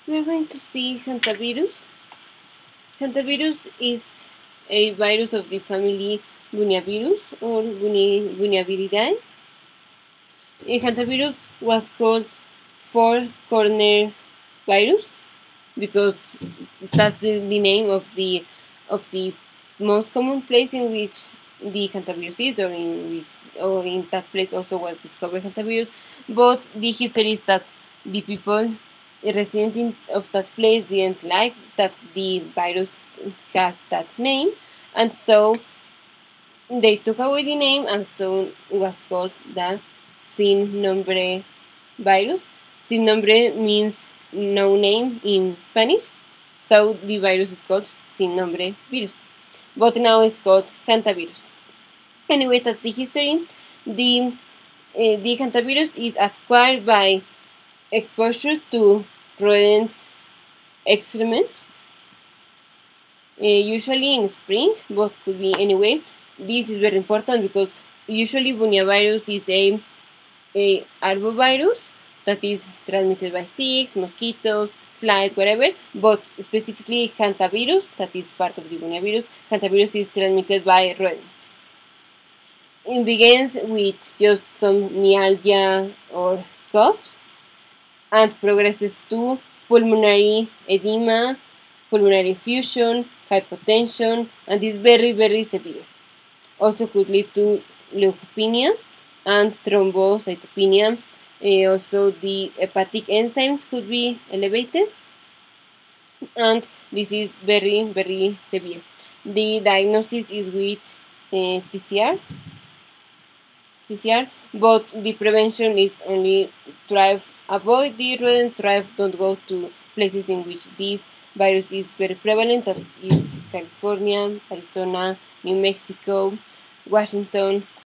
we're going to see hantavirus. Hantavirus is a virus of the family Bunyavirus or Bunyaviridae. Hantavirus was called four-cornered virus because that's the name of the most common place in which the hantavirus is, or in that place also was discovered hantavirus. But the history is that the people resident of that place didn't like that the virus has that name, and so they took away the name, and so it was called the sin nombre virus. Sin nombre means no name in Spanish, so the virus is called sin nombre virus. But now it's called hantavirus. Anyway, that's the history. The hantavirus is acquired by exposure to rodents' excrement, usually in spring, but could be anyway. This is very important because usually bunyavirus is a arbovirus that is transmitted by ticks, mosquitoes, flies, whatever, but specifically hantavirus, that is part of the bunyavirus, hantavirus is transmitted by rodents. It begins with just some myalgia or coughs and progresses to pulmonary edema, pulmonary effusion, hypotension, and is very, very severe. Also could lead to leukopenia and thrombocytopenia. Also, the hepatic enzymes could be elevated, and this is very, very severe. The diagnosis is with PCR, but the prevention is only avoid the rodent drive, don't go to places in which this virus is very prevalent, that is California, Arizona, New Mexico, Washington,